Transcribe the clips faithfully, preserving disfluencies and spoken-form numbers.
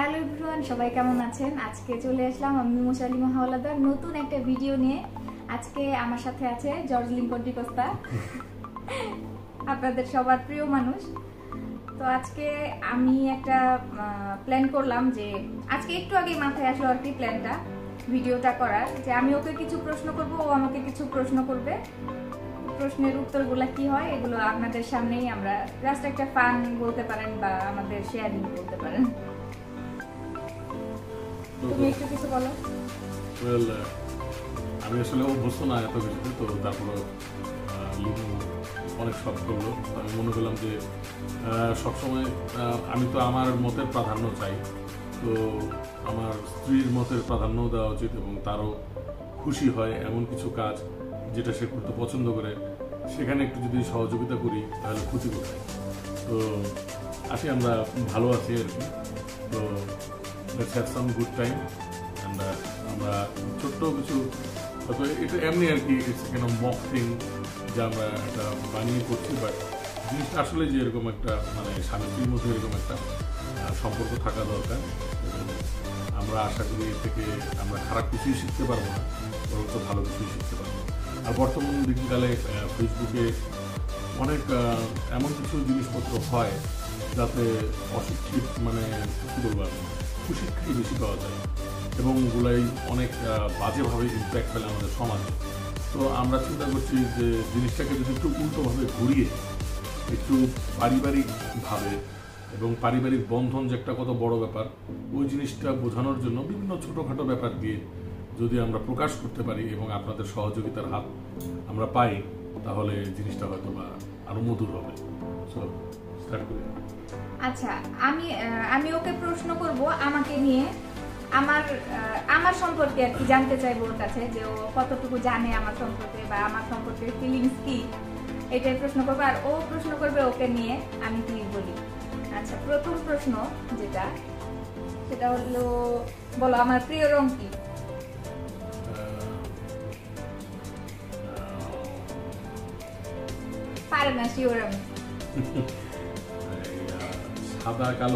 Hello everyone, সবাই কেমন আছেন? আজকে চলে আসলাম আমি মুশালিমা হাওলাদার নতুন একটা ভিডিও নিয়ে। আজকে আমার সাথে আছে জর্জলিন কন্টিকোস্তা, আপনাদের সবার প্রিয় মানুষ। তো আজকে আমি একটা প্ল্যান করলাম যে আজকে একটু আগে মাথায় আসলো আর কি প্ল্যানটা ভিডিওটা করার, যে আমি ওকে কিছু প্রশ্ন করব, ও আমাকে কিছু প্রশ্ন করবে। প্রশ্নের উত্তরগুলো কি হয় এগুলো আপনাদের সামনেই আমরা জাস্ট একটা ফান বলতে পারেন বা আমাদের শেয়ারিং বলতে পারেন। তুমি একটু কিছু বলো। ওয়েল, আমি আসলে অভ্যস্ত না এত কিছুতে, তো তারপরে লিমু অনেক শখ করলো। আমি মনে করলাম যে সবসময় আমি তো আমার মতের প্রাধান্য চাই, তো আমার স্ত্রীর মতের প্রাধান্য দেওয়া উচিত এবং তারও খুশি হয় এমন কিছু কাজ যেটা সে করতে পছন্দ করে, সেখানে একটু যদি সহযোগিতা করি তাহলে ক্ষতি কোথায়। তো আসি, আমরা ভালো আছি আর কি। তো let's have some good time. And আমরা ছোট্ট কিছু হয়তো এটা এমনি আর কি, ইটস কেন মক থিং যা আমরা একটা বানিয়ে করছি, বাট জিনিসটা আসলে যে এরকম একটা মানে স্বামী স্ত্রীর মধ্যে এরকম একটা সম্পর্ক থাকা দরকার। আমরা আশা করি এর থেকে আমরা খারাপ কিছুই শিখতে পারবো না, বরং তো ভালো কিছুই শিখতে পারবো। আর বর্তমান দিনকালে ফেসবুকে অনেক এমন কিছু জিনিসপত্র হয় যাতে অশিক্ষিত মানে কী বলবো কুশিক্ষাই বেশি পাওয়া যায় এবং ওগুলাই অনেক বাজেভাবে ইম্প্যাক্ট ফেলে আমাদের সমাজে। তো আমরা চিন্তা করছি যে জিনিসটাকে যদি একটু উল্টোভাবে ঘুরিয়ে একটু পারিবারিকভাবে এবং পারিবারিক বন্ধন যে একটা কত বড় ব্যাপার, ওই জিনিসটা বোঝানোর জন্য বিভিন্ন ছোটোখাটো ব্যাপার দিয়ে যদি আমরা প্রকাশ করতে পারি এবং আপনাদের সহযোগিতার হাত আমরা পাই, তাহলে জিনিসটা হয়তো বা আরো মধুর হবে। সো স্টার্ট করি। আচ্ছা, আমি আমি ওকে প্রশ্ন করব আমাকে নিয়ে, আমার আমার সম্পর্কে আর কি জানতে চাইবো ওর কাছে, যে ও কতটুকু জানে আমার সম্পর্কে বা আমার সম্পর্কে ফিলিংস কি, এটাই প্রশ্ন করবো। আর ও প্রশ্ন করবে ওকে নিয়ে, আমি কি বলি। আচ্ছা, প্রথম প্রশ্ন যেটা সেটা হলো, বলো আমার প্রিয় রং কি? পারে না শিওর আমি। সাদা কালো,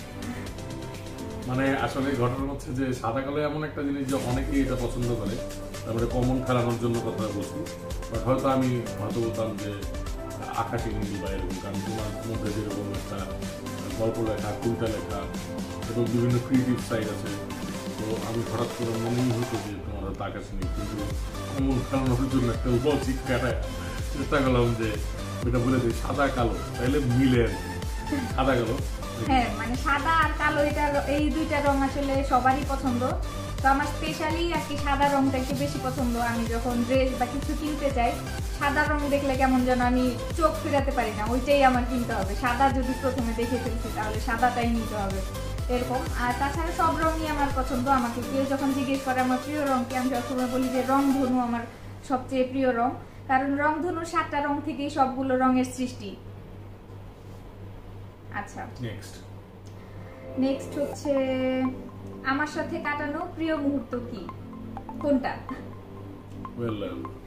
মানে আসলে ঘটনা হচ্ছে যে সাদা কালো এমন একটা জিনিস যে অনেকেই এটা পছন্দ করে, তারপরে কমন খেলানোর জন্য কথা বলছি। বাট হয়তো আমি হয়তো বলতাম যে আকাশি নীল বা এরকম, কারণ তোমার মধ্যে যেরকম একটা গল্প লেখা, কবিতা লেখা এবং বিভিন্ন ক্রিয়েটিভ সাইড আছে, তো আমি হঠাৎ করে মনেই হতো যে তোমার হয়তো আকাশি নীল, কিন্তু কমন খেলানোর জন্য একটা লজিক কাটায় চেষ্টা করলাম যে এটা বলে দিই সাদা কালো, তাহলে মিলে আর কি সাদা কালো। হ্যাঁ, মানে সাদা আর কালো এটা এই দুইটা রং আসলে সবারই পছন্দ। তো আমার স্পেশালি আর কি সাদা রংটা একটু বেশি পছন্দ। আমি যখন ড্রেস বা কিছু কিনতে চাই, সাদা রং দেখলে কেমন যেন আমি চোখ ফেরাতে পারি না, ওইটাই আমার কিনতে হবে। সাদা যদি প্রথমে দেখে ফেলছি তাহলে সাদাটাই নিতে হবে, এরকম। আর তাছাড়া সব রঙই আমার পছন্দ। আমাকে কেউ যখন জিজ্ঞেস করে আমার প্রিয় রং কি, আমি সবসময় বলি যে রংধনু আমার সবচেয়ে প্রিয় রং, কারণ রংধনুর সাতটা রং থেকেই সবগুলো রঙের সৃষ্টি। আচ্ছা, নেক্সট নেক্সট হচ্ছে আমার সাথে কাটানো প্রিয় মুহূর্ত কি, কোনটা? ওয়েল,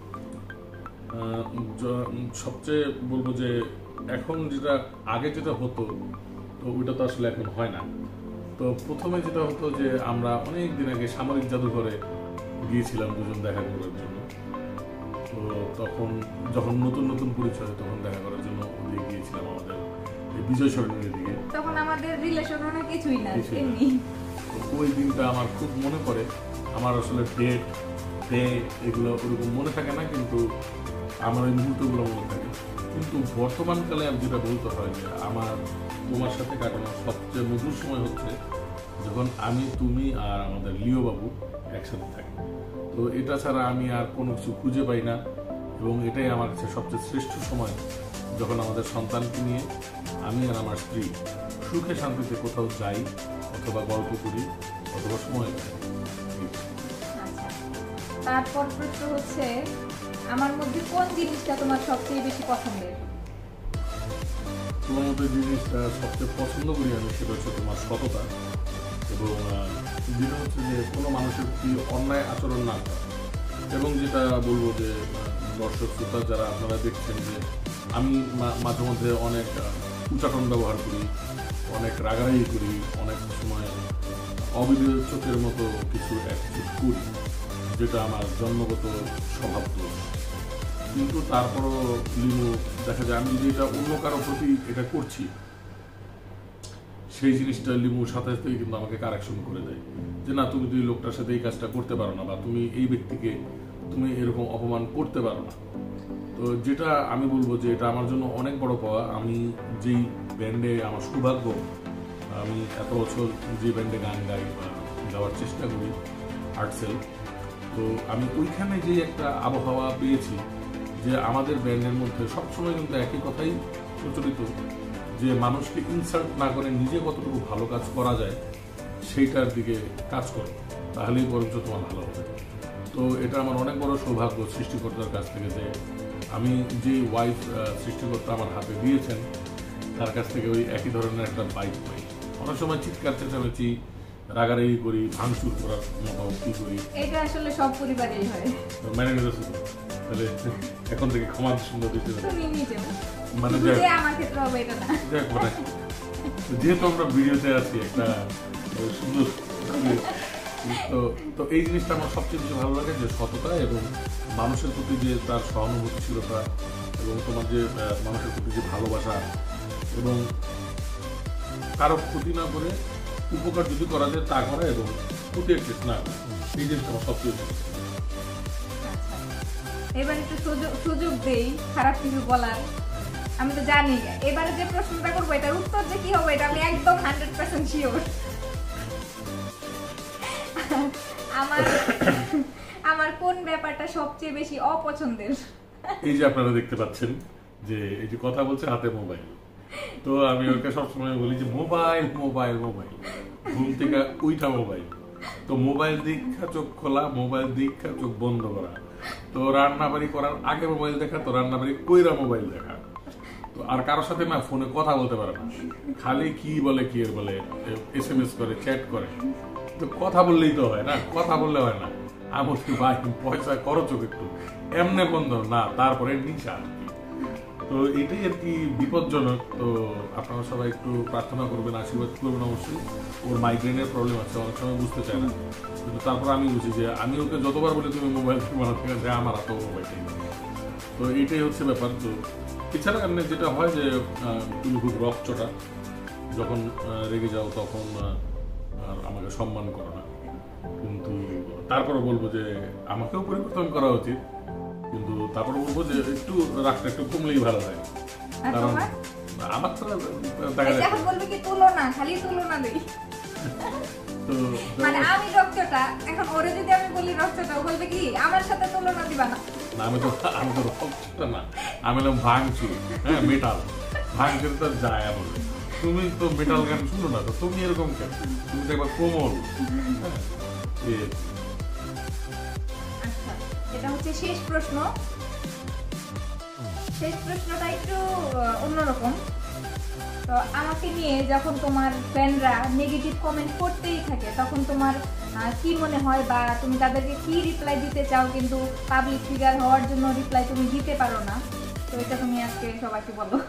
সবচেয়ে বলবো যে এখন যেটা আগে যেটা হতো, তো ওইটা তো আসলে এখন হয় না। তো প্রথমে যেটা হতো যে আমরা অনেক দিন আগে সামরিক জাদুঘরে গিয়েছিলাম দুজন দেখা করার জন্য। তো তখন যখন নতুন নতুন পরিচয়, তখন দেখা করার জন্য ওদিকে গিয়েছিলাম আমাদের বিজয় সরণির দিকে। তখন আমাদের রিলেশন অনেক কিছুই না, এমনি। ওই দিনটা আমার খুব মনে পড়ে। আমার আসলে ডেট ডে এগুলো ওরকম মনে থাকে না, কিন্তু আমার ওই মুহূর্তগুলো মনে থাকে। কিন্তু বর্তমানকালে আমি যেটা বলতে হয় যে আমার তোমার সাথে কাটানো সবচেয়ে মধুর সময় হচ্ছে যখন আমি, তুমি আর আমাদের লিও বাবু একসাথে থাকি। তো এটা ছাড়া আমি আর কোনো কিছু খুঁজে পাই না, এবং এটাই আমার কাছে সবচেয়ে শ্রেষ্ঠ সময়, যখন আমাদের সন্তানকে নিয়ে আমি আর আমার স্ত্রী সুখে শান্তিতে কোথাও যাই, অথবা গল্প করি, অথবা সময় কাটাই। তারপর প্রশ্ন হচ্ছে আমার মধ্যে কোন জিনিসটা তোমার সবচেয়ে বেশি পছন্দের? তোমার মধ্যে জিনিসটা সবচেয়ে পছন্দ করি আমি, সেটা হচ্ছে তোমার সততা, এবং যেটা হচ্ছে যে কোনো মানুষের প্রতি অন্যায় আচরণ না করা। এবং যেটা বলবো যে দর্শক শ্রোতা যারা আপনারা দেখছেন, যে আমি মাঝে মধ্যে অনেক উচ্চাটন ব্যবহার করি, অনেক রাগারাগি করি, অনেক সময় অবিবেচকের মতো কিছু অ্যাটিটিউড করি, যেটা আমার জন্মগত স্বভাব দোষ। কিন্তু তারপরও লিমু দেখা যায় আমি যদি এটা অন্য কারো প্রতি এটা করছি, সেই জিনিসটা লিমুর সাথে সাথে কিন্তু আমাকে কারেকশন করে দেয় যে না, তুমি দুই লোকটার সাথে এই কাজটা করতে পারো না, বা তুমি এই ব্যক্তিকে তুমি এরকম অপমান করতে পারো না। তো যেটা আমি বলবো যে এটা আমার জন্য অনেক বড় পাওয়া। আমি যেই ব্যান্ডে আমার সৌভাগ্য, আমি এত বছর যে ব্যান্ডে গান গাই বা গাওয়ার চেষ্টা করি, আর্টসেল, তো আমি ওইখানে যে একটা আবহাওয়া পেয়েছি যে আমাদের ব্যান্ডের মধ্যে সবসময় কিন্তু একই কথাই প্রচলিত যে মানুষকে ইনসাল্ট না করে নিজে কতটুকু ভালো কাজ করা যায় সেইটার দিকে কাজ করো, তাহলেই বরঞ্চ তোমার ভালো হবে। তো এটা আমার অনেক বড় সৌভাগ্য সৃষ্টিকর্তার কাছ থেকে যে আমি যে ওয়াইফ সৃষ্টিকর্তা আমার হাতে দিয়েছেন তার কাছ থেকে ওই একই ধরনের একটা বাইক পাই। অনেক সময় চিৎকার চেঁচামেচি, রাগারাগি করি, ভাঙচুর করার মতো কি করি, এটা আসলে সব পরিবারেই হয়। মেনে নিতেছি। তাহলে এখন থেকে ক্ষমা সুন্দর দিতে তুমি নিজে মানে যে আমার ক্ষেত্রে হবে এটা না। মানে যেহেতু আমরা ভিডিওতে আছি একটা সুন্দর, তো তো এই জিনিসটা আমার সবচেয়ে বেশি ভালো লাগে যে সততা এবং মানুষের প্রতি যে তার সহানুভূতিশীলতা এবং তোমার যে মানুষের প্রতি যে ভালোবাসা এবং কারো ক্ষতি না করে উপকার যদি করা যায় তা করা এবং ক্ষতি একটা না করা, এই জিনিসটা আমার সবচেয়ে ভালো। এবার একটু সুযোগ সুযোগ দেই খারাপ কিছু বলার। আমি তো জানি এবারে যে প্রশ্নটা করবো এটার উত্তর যে কি হবে এটা আমি একদম হান্ড্রেড পার্সেন্ট শিওর। আমার আমার কোন ব্যাপারটা সবচেয়ে বেশি অপছন্দের? এই যে আপনারা দেখতে পাচ্ছেন যে এই যে কথা বলছে হাতে মোবাইল, তো আমি ওকে সবসময় বলি যে মোবাইল মোবাইল মোবাইল, ঘুম থেকে উইঠা মোবাইল, তো মোবাইল দীক্ষা চোখ খোলা, মোবাইল দীক্ষা চোখ বন্ধ করা, তো রান্নাবাড়ি করার আগে মোবাইল দেখা, তো রান্নাবাড়ি কইরা মোবাইল দেখা, তো আর কারোর সাথে না ফোনে কথা বলতে পারে না, খালি কি বলে কি এর বলে এস এম এস করে, চ্যাট করে, তো কথা বললেই তো হয় না, কথা বললে হয় না। আমি ভাই পয়সা খরচ হোক একটু, এমনি বন্ধ না, তারপরে নিশা। তো এটাই আর কি বিপজ্জনক। তো আপনারা সবাই একটু প্রার্থনা করবেন, আশীর্বাদ করবেন। অবশ্যই ওর মাইগ্রেনের প্রবলেম আছে, অনেক সময় বুঝতে চায় না, কিন্তু তারপর আমি বুঝি যে আমি ওকে যতবার বলি তুমি মোবাইল থেকে বানাতে যে আমার হাতে মোবাইলটাই। তো এইটাই হচ্ছে ব্যাপার। তো এছাড়া এমনি যেটা হয় যে তুমি খুব রকচটা, যখন রেগে যাও তখন আর আমাকে সম্মান করো না, কিন্তু তারপরে বলবো যে আমাকেও পরিবর্তন করা উচিত, কিন্তু তারপরে বলবো যে একটু রাগটা একটু কমলেই ভালো হয়। কারণ আমার তো দেখা যায় বলবে কি তুলনা, খালি তুলনা দেই। তো মানে আমি রক্তটা এখন ওরে যদি আমি বলি রক্তটা, ও বলবে কি আমার সাথে তুলনা দিবা না। না আমি তো আমি তো রক্তটা না, আমি হলাম ভাঙচুর, হ্যাঁ মেটাল ভাঙচুর তো যায় বলবে। তুমি তো মেটাল গান শুনো না, তো তুমি এরকম কেন? তুমি তো একবার কোমল। আচ্ছা, এটা হচ্ছে শেষ প্রশ্ন। শেষ প্রশ্নটা একটু অন্যরকম। তো আমাকে নিয়ে যখন তোমার ফ্যানরা নেগেটিভ কমেন্ট করতেই থাকে, তখন তোমার কি মনে হয় বা তুমি তাদেরকে কি রিপ্লাই দিতে চাও, কিন্তু পাবলিক ফিগার হওয়ার জন্য রিপ্লাই তুমি দিতে পারো না? তো এটা তুমি আজকে সবাইকে বলো।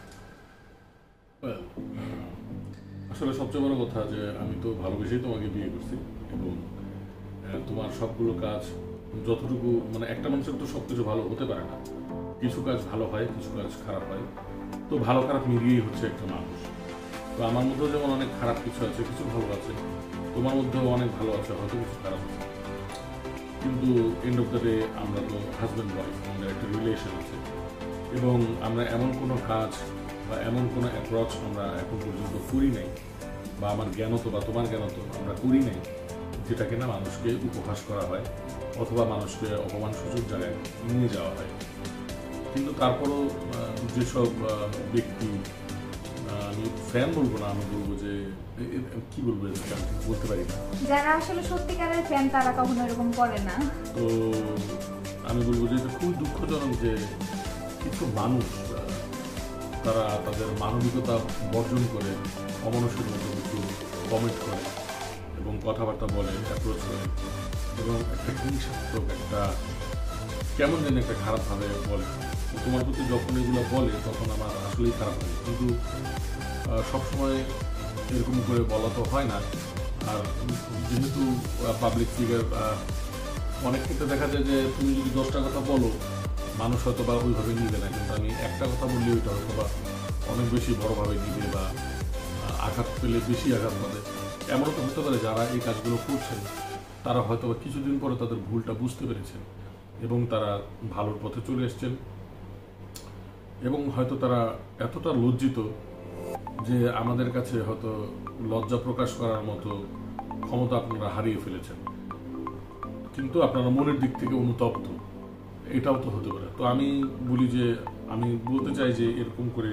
আসলে সবচেয়ে বড় কথা যে আমি তো ভালোবেসেই তোমাকে বিয়ে করছি এবং তোমার সবগুলো কাজ যতটুকু মানে একটা মানুষের তো সবকিছু ভালো হতে পারে না, কিছু কাজ ভালো হয়, কিছু কাজ খারাপ হয়, তো ভালো খারাপ মিলিয়েই হচ্ছে একটা মানুষ। তো আমার মধ্যেও যেমন অনেক খারাপ কিছু আছে, কিছু ভালো আছে, তোমার মধ্যেও অনেক ভালো আছে, হয়তো কিছু খারাপ আছে, কিন্তু এন্ড অফ দ্য ডে আমরা তো হাজব্যান্ড ওয়াইফ, আমাদের একটা রিলেশন আছে এবং আমরা এমন কোনো কাজ বা এমন কোনো অ্যাপ্রোচ আমরা এখন পর্যন্ত করি নাই, বা আমার জ্ঞানত বা তোমার জ্ঞানত আমরা করি নাই, যেটা কিনা মানুষকে উপহাস করা হয় অথবা মানুষকে অপমান সুযোগ জায়গায় নিয়ে যাওয়া হয়। কিন্তু তারপরও যেসব ব্যক্তি, আমি ফ্যান বলবো না, আমি বলবো যে কি বলবো বলতে পারি না, যারা আসলে সত্যিকারের ফ্যান তারা কখনো এরকম করে না। তো আমি বলবো যে এটা খুবই দুঃখজনক যে কিছু মানুষ তারা তাদের মানবিকতা বর্জন করে অমানুষের মতো কিছু কমেন্ট করে এবং কথাবার্তা বলে, অ্যাপ্রোচ করে এবং একটা হিংসাত্মক একটা কেমন যেন একটা খারাপভাবে বলে। তোমার প্রতি যখন এগুলো বলে তখন আমার আসলেই খারাপ লাগে, কিন্তু সবসময় এরকম করে বলা তো হয় না। আর যেহেতু পাবলিক ফিগার, অনেক ক্ষেত্রে দেখা যায় যে তুমি যদি দশটা কথা বলো মানুষ হয়তো বা ওইভাবে নিবে না, কিন্তু আমি একটা কথা বললে ওইটা হয়তো বা অনেক বেশি বড়োভাবে নিবে বা আঘাত পেলে বেশি আঘাত পাবে। এমনও তো হতে পারে যারা এই কাজগুলো করছেন তারা হয়তো বা কিছুদিন পরে তাদের ভুলটা বুঝতে পেরেছেন এবং তারা ভালোর পথে চলে এসছেন, এবং হয়তো তারা এতটা লজ্জিত যে আমাদের কাছে হয়তো লজ্জা প্রকাশ করার মতো ক্ষমতা আপনারা হারিয়ে ফেলেছেন, কিন্তু আপনারা মনের দিক থেকে অনুতপ্ত, এটাও তো হতে পারে। তো আমি বলি যে আমি বলতে চাই যে এরকম করে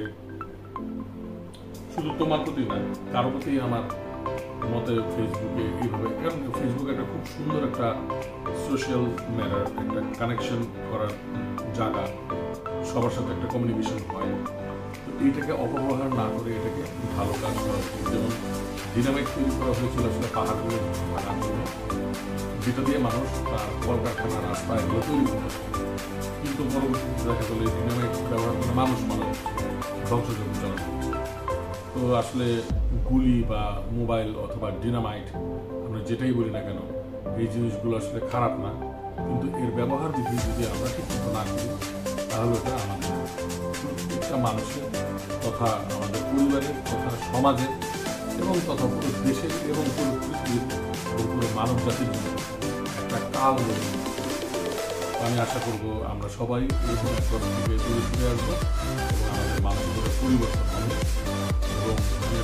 শুধু তোমার প্রতি না, কারো প্রতি আমার মতে ফেসবুকে এইভাবে, কারণ ফেসবুক একটা খুব সুন্দর একটা সোশ্যাল ম্যাটার, একটা কানেকশন করার জায়গা, সবার সাথে একটা কমিউনিকেশন হয়। তো এইটাকে অপব্যবহার না করে এটাকে ভালো কাজ করা উচিত। যেমন ডিনামাইট তৈরি করা হয়েছিল আসলে পাহাড়গুলো ভাঙার জন্য, যেটা দিয়ে মানুষ তার কলকারখানা রাস্তা এগুলো তৈরি করতে পারে, কিন্তু পরবর্তীতে দেখা গেল ডিনামাইট ব্যবহার করে মানুষ মানুষ ধ্বংসযজ্ঞ চালানো। তো আসলে গুলি বা মোবাইল অথবা ডিনামাইট আমরা যেটাই বলি না কেন, এই জিনিসগুলো আসলে খারাপ না, কিন্তু এর ব্যবহার বিধি যদি আমরা ঠিকমতো না করি তাহলে ওটা আমাদের প্রত্যেকটা মানুষের তথা আমাদের পরিবারের তথা সমাজের এবং তথা পুরো দেশের এবং পুরো পৃথিবীর এবং পুরো মানব জাতির জন্য একটা কাল রয়ে। আমি আশা করব আমরা সবাই এরকম একটা থেকে দূরে ফিরে আসবো এবং আমাদের মানসিকতা পরিবর্তন হবে এবং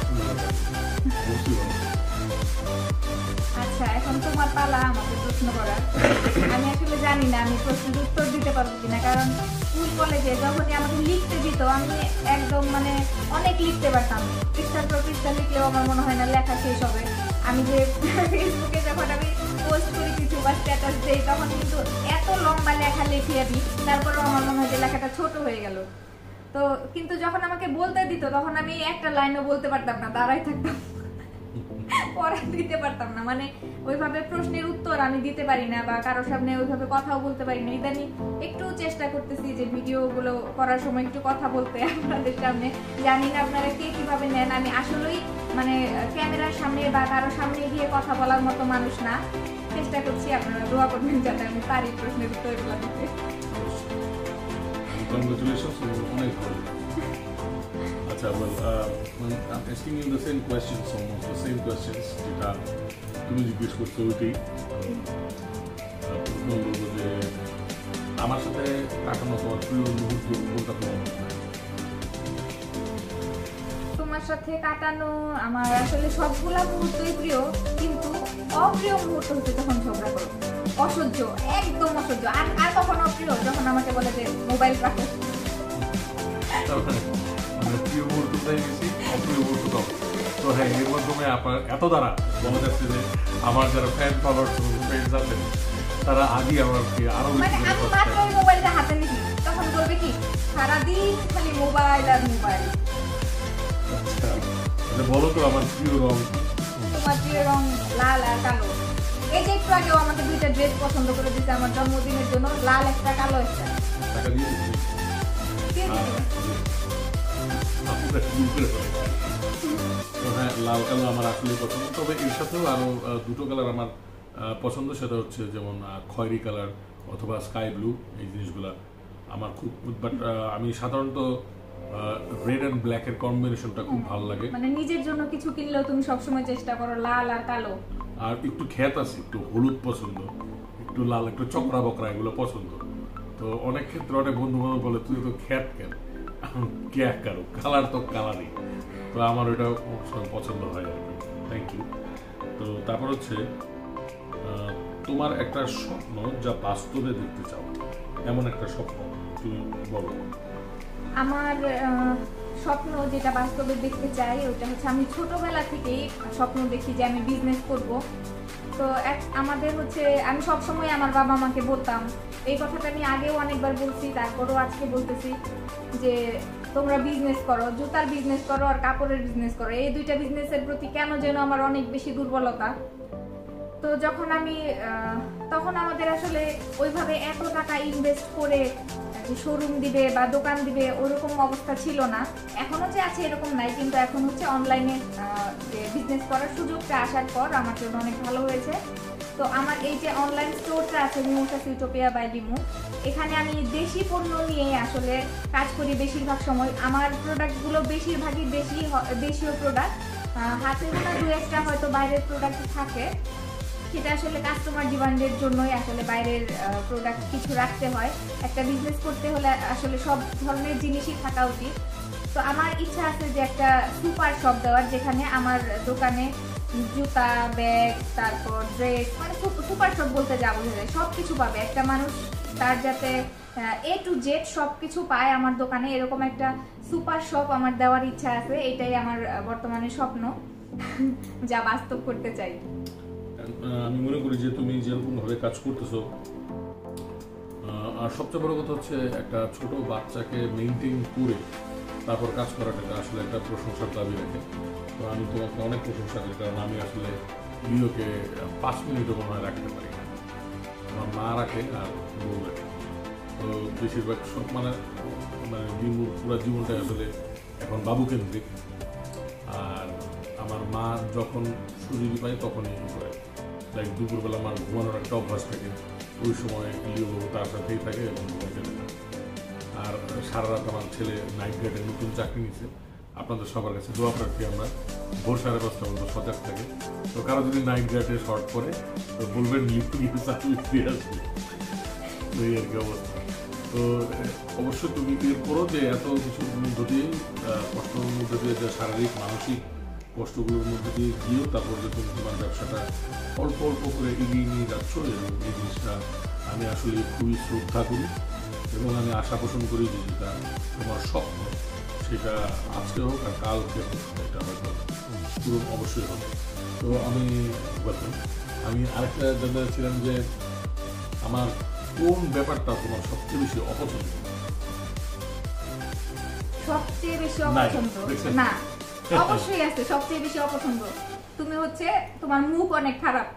আচ্ছা, এখন তোমার পালা আমাকে প্রশ্ন করার। আমি আসলে জানি না আমি প্রশ্নের উত্তর দিতে পারবো কিনা, কারণ স্কুল কলেজে যখনই আমাকে লিখতে দিত আমি একদম মানে অনেক লিখতে পারতাম, পৃষ্ঠার পর পৃষ্ঠা লিখলেও আমার মনে হয় না লেখা শেষ হবে। আমি যে ফেসবুকে যখন আমি পোস্ট করি কিছু বা স্ট্যাটাস দিই তখন কিন্তু এত লম্বা লেখা লিখিয়ে দিই, তারপরেও আমার মনে হয় যে লেখাটা ছোট হয়ে গেল। তো কিন্তু যখন আমাকে বলতে দিত তখন আমি একটা লাইনও বলতে পারতাম না, দাঁড়াই থাকতাম, পড়া দিতে পারতাম না, মানে ওইভাবে প্রশ্নের উত্তর আমি দিতে পারি না বা কারোর সামনে ওইভাবে কথাও বলতে পারি না। ইদানিং একটু চেষ্টা করতেছি যে ভিডিওগুলো করার সময় একটু কথা বলতে আপনাদের সামনে। জানি না আপনারা কে কিভাবে নেন, আমি আসলেই মানে ক্যামেরার সামনে বা কারোর সামনে গিয়ে কথা বলার মতো মানুষ না। চেষ্টা করছি, আপনারা দোয়া করবেন যাতে আমি পারি প্রশ্নের উত্তরগুলো দিতে। Congratulations, অনেক ভালো। আচ্ছা, well, uh, I'm asking you the same questions, almost the same questions যেটা তুমি জিজ্ঞেস করছো ওইটাই। প্রশ্ন বলবো যে আমার সাথে কাটানো তোমার প্রিয় মুহূর্ত কোনটা তোমার? তোমার সাথে কাটানো আমার আসলে সবগুলা মুহূর্তই প্রিয়, কিন্তু অপ্রিয় মুহূর্ত হচ্ছে যখন ঝগড়া করো, অসহ্য, একদম অসহ্য। আর আর কখন অপ্রিয়? যখন আমাকে বলে যে মোবাইল রাখো। মানে প্রিয় মুহূর্তটাই বেশি, অপ্রিয় মুহূর্তটাও। তো হ্যাঁ, এর মাধ্যমে আপনার এত দ্বারা বলা যাচ্ছে যে আমার যারা ফ্যান ফলোয়ার্স ফ্রেন্ডস আছেন তারা আগে আমাকে আরো মানে আমি মাত্র ওই মোবাইলটা হাতে নিছি তখন বলবে কি সারাদিন খালি মোবাইল আর মোবাইল। আচ্ছা, বলো তো আমার প্রিয় রং। তোমার প্রিয় রং লাল আর কালো। এই যে একটু আগেও আমাকে দুইটা ড্রেস পছন্দ করে দিতে আমার জন্মদিনের জন্য, লাল একটা কালো একটা। টাকা দিয়ে দিচ্ছি। তো হ্যাঁ, লাল কালো আমার আসলে পছন্দ, তবে এর সাথেও আরো দুটো কালার আমার পছন্দ, সেটা হচ্ছে যেমন খয়েরি কালার অথবা স্কাই ব্লু, এই জিনিসগুলা আমার খুব, বাট আমি সাধারণত রেড এন্ড ব্ল্যাক এর কম্বিনেশনটা খুব ভালো লাগে। মানে নিজের জন্য কিছু কিনলেও তুমি সবসময় চেষ্টা করো লাল আর কালো। আর একটু খ্যাত আছে, একটু হলুদ পছন্দ, একটু লাল, একটু চকরা বকরা, এগুলো পছন্দ। তো অনেক ক্ষেত্রে অনেক বন্ধু বান্ধব বলে তুই তো খ্যাত কেন, কে কারো কালার তো কালারই। তো আমার ওইটা পছন্দ হয় আর কি। Thank you. তো তারপর হচ্ছে তোমার একটা স্বপ্ন যা বাস্তবে দেখতে চাও, এমন একটা স্বপ্ন তুমি বলো। আমার স্বপ্ন যেটা বাস্তবে দেখতে চাই ওটা হচ্ছে আমি ছোটবেলা থেকেই স্বপ্ন দেখি যে আমি বিজনেস করব। তো এক আমাদের হচ্ছে আমি সবসময় আমার বাবা মাকে বলতাম, এই কথাটা আমি আগেও অনেকবার বলছি, তারপরও আজকে বলতেছি যে তোমরা বিজনেস করো, জুতার বিজনেস করো আর কাপড়ের বিজনেস করো। এই দুইটা বিজনেসের প্রতি কেন যেন আমার অনেক বেশি দুর্বলতা। তো যখন আমি তখন আমাদের আসলে ওইভাবে এত টাকা ইনভেস্ট করে যে শোরুম দিবে বা দোকান দিবে ওরকম অবস্থা ছিল না। এখনো যে আছে এরকম নাই, কিন্তু এখন হচ্ছে অনলাইনে যে বিজনেস করার সুযোগটা আসার পর আমার জন্য অনেক ভালো হয়েছে। তো আমার এই যে অনলাইন স্টোরটা আছে মিমোসাস ইউটোপিয়া বাই লিমু, এখানে আমি দেশি পণ্য নিয়ে আসলে কাজ করি বেশিরভাগ সময়। আমার প্রোডাক্টগুলো বেশিরভাগই দেশি দেশীয় প্রোডাক্ট, হাতে গোনা দু একটা হয়তো বাইরের প্রোডাক্ট থাকে, সেটা আসলে কাস্টমার ডিমান্ডের জন্যই আসলে বাইরের প্রোডাক্ট কিছু রাখতে হয়। একটা বিজনেস করতে হলে আসলে সব ধরনের জিনিসই থাকা উচিত। তো আমার ইচ্ছা আছে যে একটা সুপার শপ দেওয়ার, যেখানে আমার দোকানে জুতা, ব্যাগ, তারপর ড্রেস, মানে সুপার শপ বলতে যা বোঝা যায় সব কিছু পাবে একটা মানুষ, তার যাতে এ টু জেড সব কিছু পায় আমার দোকানে, এরকম একটা সুপার শপ আমার দেওয়ার ইচ্ছা আছে। এটাই আমার বর্তমানে স্বপ্ন, যা বাস্তব করতে চাই। আমি মনে করি যে তুমি যেরকম ভাবে কাজ করতেছো, আর সবচেয়ে বড় কথা হচ্ছে একটা ছোট বাচ্চাকে মেনটেন করে তারপর কাজ করাটা আসলে একটা প্রশংসার দাবি রাখে। তো আমি তোমাকে অনেক প্রশংসা করি, কারণ আমি আসলে লিওকে পাঁচ মিনিটও মনে হয় রাখতে পারি না। আমার মা রাখে আর বউ রাখে। তো বেশিরভাগ সব মানে মানে লিমুর পুরো জীবনটাই আসলে এখন বাবু কেন্দ্রিক। আর আমার মা যখন সুযোগ পায় তখনই করে, লাইক দুপুরবেলা আমার ঘুমানোর একটা অভ্যাস থাকে, ওই সময় লিও তার সাথেই থাকে এবং ঘুমাতে দেয় না। আর সারা রাত আমার ছেলে নাইট গার্ডের নতুন চাকরি নিচ্ছে। আপনাদের সবার কাছে দোয়া প্রার্থী আমরা, ভোর সাড়ে পাঁচটা পর্যন্ত সজাগ থাকে। তো কারো যদি নাইট গার্ডে শর্ট পরে তো বলবেন লিফট গিয়ে চাকরি ফিরে আসবে, এই আর কি অবস্থা। তো অবশ্যই তুমি বের করো যে এত কিছুর মধ্য দিয়ে, কষ্টের মধ্যে দিয়ে, যে শারীরিক মানসিক কষ্টগুলোর মধ্যে দিয়ে গিয়েও তারপর যে তুমি তোমার ব্যবসাটা অল্প অল্প করে এগিয়ে নিয়ে যাচ্ছ, এবং এই জিনিসটা আমি আসলে খুবই শ্রদ্ধা করি এবং আমি আশা পোষণ করি যে যেটা তোমার স্বপ্ন সেটা আজকে হোক আর কালকে হোক, এটা হয়তো পূরণ অবশ্যই হবে। তো আমি বলতাম, আমি আরেকটা জানতে চাচ্ছিলাম যে আমার কোন ব্যাপারটা তোমার সবচেয়ে বেশি অপছন্দ? সবচেয়ে বেশি অপছন্দ না, অবশ্যই আছে সবচেয়ে বেশি অপছন্দ। তুমি হচ্ছে তোমার মুখ অনেক খারাপ।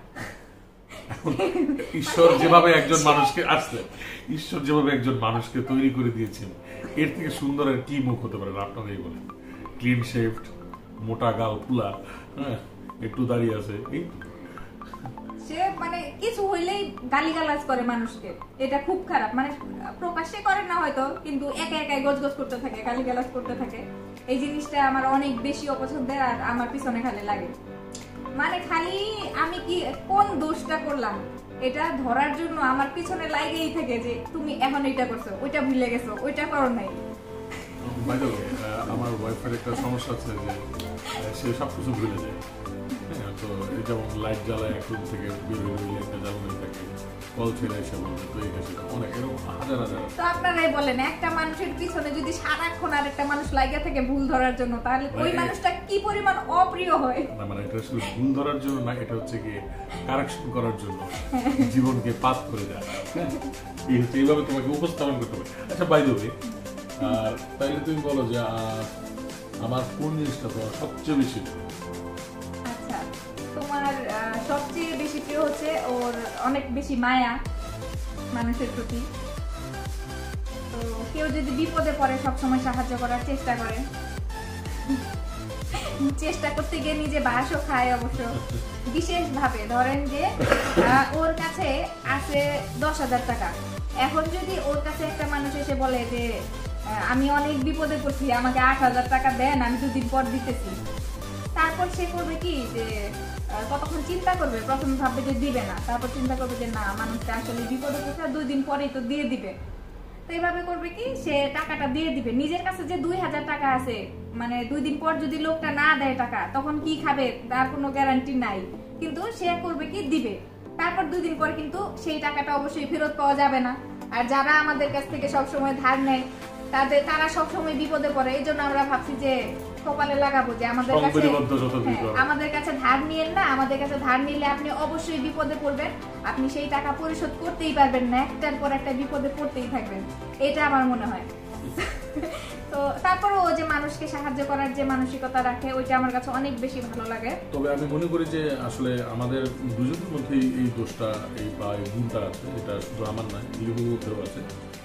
ঈশ্বর যেভাবে একজন মানুষকে আসলে ঈশ্বর যেভাবে একজন মানুষকে তৈরি করে দিয়েছেন, এর থেকে সুন্দর আর কি মুখ হতে পারে? আপনারাই বলেন। ক্লিন শেভড, মোটা গাল ফুলা, হ্যাঁ, একটু দাঁড়িয়ে আছে, এই সে মানে কিছু হইলেই গালিগালাজ করে মানুষকে, এটা খুব খারাপ। মানে প্রকাশ্যে করে না হয়তো, কিন্তু একা একাই গজগজ করতে থাকে, গালিগালাজ করতে থাকে। এই জিনিসটা আমার অনেক বেশি অপছন্দের, আর আমার পিছনে খালি লাগে। মানে খালি আমি কি কোন দোষটা করলাম এটা ধরার জন্য আমার পিছনে লাগেই থাকে, যে তুমি এখন এইটা করছো, ওইটা ভুলে গেছো, ওইটা করো নাই। বাই দ্য ওয়ে, আমার ওয়াইফের একটা সমস্যা আছে যে সে সব কিছু ভুলে যায়। হ্যাঁ, তো এই যেমন লাইট জ্বালায় এক রুম থেকে বের হয়ে লাইটটা জ্বালানোই থাকে, কল ছেড়ে এসে বলবে তো এইটা সেটা, অনেক এরকম হাজার হাজার। তো আপনারাই বলেন, একটা মানুষের পিছনে যদি সারাক্ষণ আর একটা মানুষ লাগিয়ে থাকে ভুল ধরার জন্য, তাহলে ওই মানুষটা কি পরিমাণ অপ্রিয় হয়। না মানে এটা আসলে ভুল ধরার জন্য না, এটা হচ্ছে কি কারেকশন করার জন্য, জীবনকে পাস করে দেয়। এই হচ্ছে এইভাবে তোমাকে উপস্থাপন করতে হবে। আচ্ছা বাই দ্য ওয়ে, আর তাইলে তুমি বলো যে আমার কোন জিনিসটা তোমার সবচেয়ে বেশি? আচ্ছা, তোমার সবচেয়ে বেশি প্রিয় হচ্ছে ওর অনেক বেশি মায়া মানুষের প্রতি। তো কেউ যদি বিপদে পড়ে সবসময় সাহায্য করার চেষ্টা করে, চেষ্টা করতে গিয়ে নিজে বাসও খায় অবশ্য। বিশেষ ভাবে ধরেন যে ওর কাছে আছে দশ হাজার টাকা, এখন যদি ওর কাছে একটা মানুষ এসে বলে যে আমি অনেক বিপদে পড়ছি, আমাকে আট হাজার টাকা দেন, আমি দুদিন পর দিতেছি, তারপর সে করবে কি যে কতক্ষণ চিন্তা করবে, প্রথমে ভাববে যে দিবে না, তারপর চিন্তা করবে যে না, মানুষটা আসলে বিপদে পড়ছে, দুই দিন পরেই তো দিয়ে দিবে। তো এইভাবে করবে কি, সে টাকাটা দিয়ে দিবে। নিজের কাছে যে দুই হাজার টাকা আছে, মানে দুই দিন পর যদি লোকটা না দেয় টাকা, তখন কি খাবে তার কোনো গ্যারান্টি নাই, কিন্তু সে করবে কি দিবে। তারপর দুই দিন পর কিন্তু সেই টাকাটা অবশ্যই ফেরত পাওয়া যাবে না। আর যারা আমাদের কাছ থেকে সবসময় ধার নেয়, তাদের তারা সবসময় বিপদে পড়ে। এই জন্য আমরা ভাবছি যে কপালে লাগাবো যে আমাদের কাছে আমাদের কাছে ধার নিয়েন না, আমাদের কাছে ধার নিলে আপনি অবশ্যই বিপদে পড়বেন, আপনি সেই টাকা পরিশোধ করতেই পারবেন না, একটার পর একটা বিপদে পড়তেই থাকবেন। এটা আমার মনে হয়। তো তারপর ও যে মানুষকে সাহায্য করার যে মানসিকতা রাখে, ওইটা আমার কাছে অনেক বেশি ভালো লাগে। তবে আমি মনে করি যে আসলে আমাদের দুজনের মধ্যেই এই দোষটা, এই বা এই গুণটা আছে, এটা শুধু আমার নয়, লিবুর মধ্যেও আছে।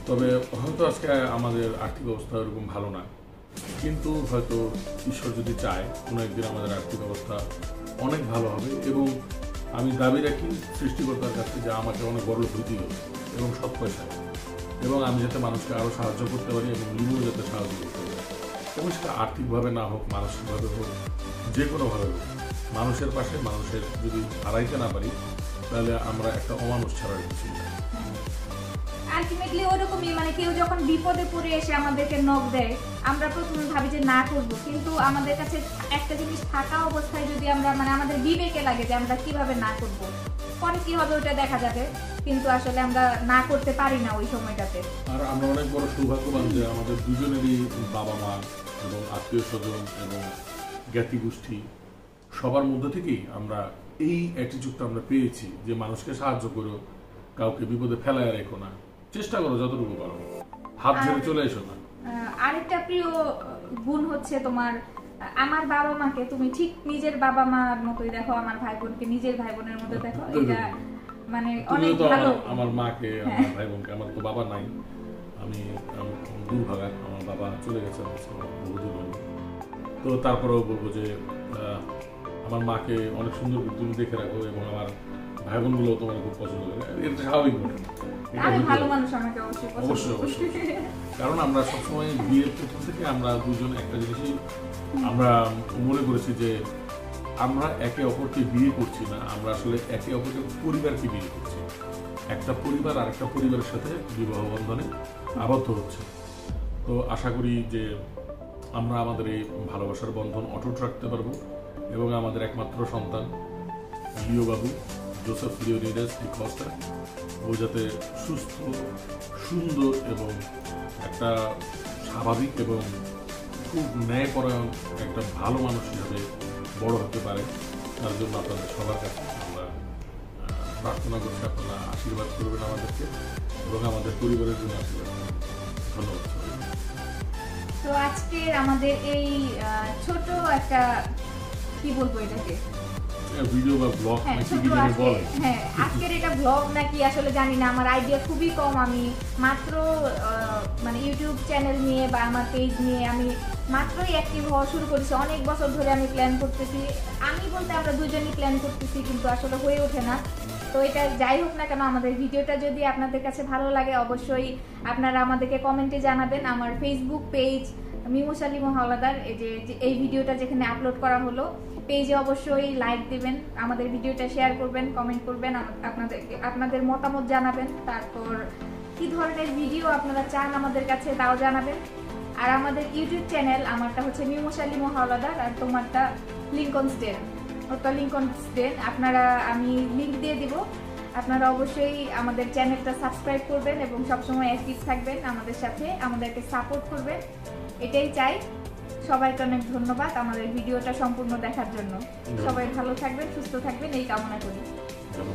তবে হয়তো আজকে আমাদের আর্থিক অবস্থা এরকম ভালো না, কিন্তু হয়তো ঈশ্বর যদি চায় কোনো একদিন আমাদের আর্থিক অবস্থা অনেক ভালো হবে। এবং আমি দাবি রাখি সৃষ্টিকর্তার কাছে যে আমাকে অনেক বড় হইতেই হবে এবং সৎ পয়সায়, এবং আমি যাতে মানুষকে আরও সাহায্য করতে পারি এবং লিমুও যাতে সাহায্য করতে পারি, এবং সেটা আর্থিকভাবে না হোক, মানসিকভাবে হোক, যে কোনোভাবে হোক। মানুষের পাশে মানুষের যদি হারাইতে না পারি তাহলে আমরা একটা অমানুষ ছাড়া কিছু না। আলটিমেটলি ওরকমই, মানে কেউ যখন বিপদে পড়ে এসে আমাদেরকে নক দেয়, আমরা প্রথমে ভাবি যে না করব, কিন্তু আমাদের কাছে একটা জিনিস থাকা অবস্থায় যদি আমরা, মানে আমাদের বিবেকে লাগে যে আমরা কিভাবে না করব, পরে কি হবে ওটা দেখা যাবে, কিন্তু আসলে আমরা না করতে পারি না ওই সময়টাতে। আর আমরা অনেক বড় সৌভাগ্যবান যে আমাদের দুজনেরই বাবা মা এবং আত্মীয় স্বজন এবং জ্ঞাতি গোষ্ঠী সবার মধ্যে থেকেই আমরা এই অ্যাটিটিউডটা আমরা পেয়েছি যে মানুষকে সাহায্য করো, কাউকে বিপদে ফেলায় রেখো না, চেষ্টা করো যতটুকু পারো, হাত ঝেড়ে চলে এসো না। আরেকটা প্রিয় গুণ হচ্ছে তোমার, আমার বাবা মাকে তুমি ঠিক নিজের বাবা মার মতোই দেখো, আমার ভাই বোনকে নিজের ভাই বোনের মতো দেখো। এটা মানে অনেক ভালো। আমার মাকে, আমার ভাই বোনকে, আমার তো বাবা নাই, আমি দুর্ভাগা, আমার বাবা চলে গেছে বহুদূর হলো। তো তারপরেও বলবো যে আমার মাকে অনেক সুন্দর করে তুমি দেখে রাখো, এবং আমার ভাই বোনগুলো তোমার খুব পছন্দ করে, এটা স্বাভাবিক ঘটনা। অবশ্যই অবশ্যই, কারণ আমরা সবসময় বিয়ের ক্ষেত্র থেকে আমরা দুজন একটা জিনিসই আমরা মনে করেছি যে আমরা একে অপরকে বিয়ে করছি না, আমরা আসলে একে অপরকে পরিবারকে বিয়ে করছি। একটা পরিবার আর একটা পরিবারের সাথে বিবাহ বন্ধনে আবদ্ধ হচ্ছে। তো আশা করি যে আমরা আমাদের এই ভালোবাসার বন্ধন অটুট রাখতে পারবো, এবং আমাদের একমাত্র সন্তান লিও বাবু, জোসেফ লিওনিডাস ডি কস্টা, ও যাতে সুস্থ, সুন্দর এবং একটা স্বাভাবিক এবং খুব ন্যায়পরায়ণ একটা ভালো মানুষ হিসাবে বড় হতে পারে, তার জন্য আপনাদের সবার কাছে আমরা প্রার্থনা করছি। আপনারা আশীর্বাদ করবেন আমাদেরকে এবং আমাদের পরিবারের জন্য আশীর্বাদ করবেন। ধন্যবাদ। তো আজকে আমাদের এই ছোট একটা, কি বলবো এটাকে, ভিডিও বা ব্লগ নাকি কি জানি বলে, হ্যাঁ আজকের এটা ব্লগ নাকি আসলে জানি না, আমার আইডিয়া খুবই কম। আমি মাত্র মানে ইউটিউব চ্যানেল নিয়ে বা আমার পেজ নিয়ে আমি মাত্রই অ্যাক্টিভ হওয়া শুরু করেছি। অনেক বছর ধরে আমি প্ল্যান করতেছি, আমি বলতে আমরা দুজনই প্ল্যান করতেছি, কিন্তু আসলে হয়ে ওঠে না। তো এটা যাই হোক না কেন, আমাদের ভিডিওটা যদি আপনাদের কাছে ভালো লাগে অবশ্যই আপনারা আমাদেরকে কমেন্টে জানাবেন। আমার ফেসবুক পেজ মিমো শালিমা হাওলাদার, এই যে এই ভিডিওটা যেখানে আপলোড করা হলো, পেজে অবশ্যই লাইক দিবেন, আমাদের ভিডিওটা শেয়ার করবেন, কমেন্ট করবেন, আপনাদের আপনাদের মতামত জানাবেন, তারপর কি ধরনের ভিডিও আপনারা চান আমাদের কাছে তাও জানাবেন। আর আমাদের ইউটিউব চ্যানেল, আমারটা হচ্ছে মিমো শালিমা হাওলাদার, আর তোমারটা লিংকনস্টেন, ওটা লিংকনস্টেন, আপনারা আমি লিংক দিয়ে দিব। আপনারা অবশ্যই আমাদের চ্যানেলটা সাবস্ক্রাইব করবেন এবং সবসময় অ্যাক্টিভ থাকবেন আমাদের সাথে, আমাদেরকে সাপোর্ট করবেন, এটাই চাই। সবাইকে অনেক ধন্যবাদ আমাদের ভিডিওটা সম্পূর্ণ দেখার জন্য। সবাই ভালো থাকবেন, সুস্থ থাকবেন, এই কামনা করি।